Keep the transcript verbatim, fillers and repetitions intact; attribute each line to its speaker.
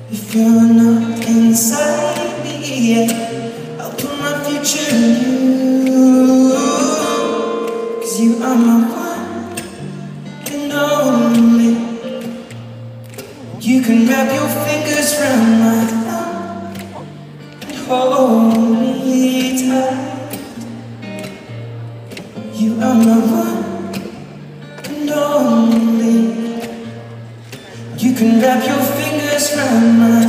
Speaker 1: If you're not inside me yet, I'll put my future in you. Cause you are my one and only. You can wrap your fingers round my thumb and hold me tight. You are my one and only. You can wrap your fingers round my